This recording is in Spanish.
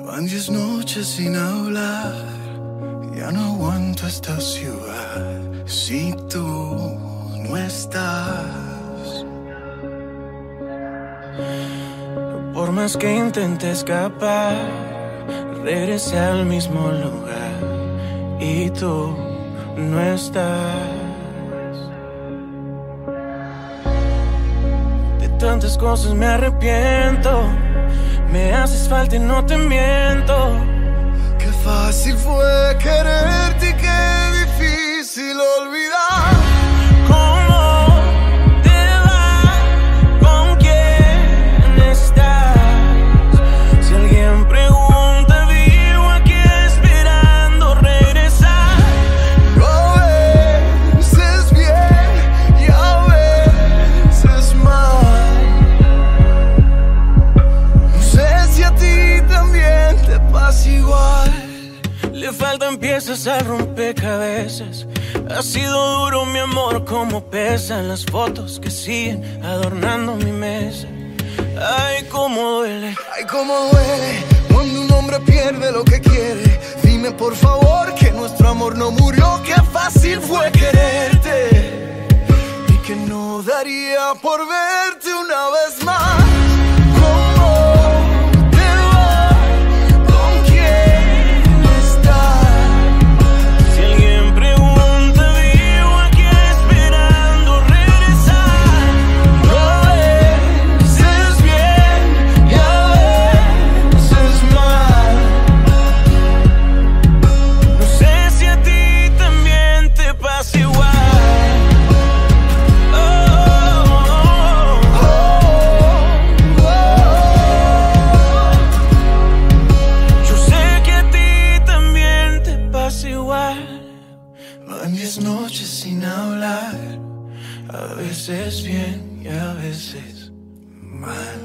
Van 10 noches sin hablar, ya no aguanto esta ciudad si tú no estás. Por más que intente escapar, regresé al mismo lugar y tú no estás. De tantas cosas me arrepiento, me haces falta y no te miento. Qué fácil fue quererte y qué difícil olvidar. ¿Cómo te va? ¿Con quién estás? Si alguien pregunta, vivo aquí esperando regresar. A veces bien y a veces mal. No sé si a ti también te pasa igual. Le faltan piezas al rompecabezas. Ha sido duro mi amor, como pesan las fotos que siguen adornando mi mesa. Ay, cómo duele. Ay, cómo duele cuando un hombre pierde lo que quiere. Dime por favor que nuestro amor no murió. Qué fácil fue quererte y que no daría por verte una vez más. ¿Cómo te va? ¿Con quién estás? Si alguien pregunta, vivo aquí esperando regresar. A veces bien y a veces mal. No sé si a ti también te pasa igual. Yo sé que a ti también te pasa igual. Van 10 noches sin hablar, a veces bien y a veces mal.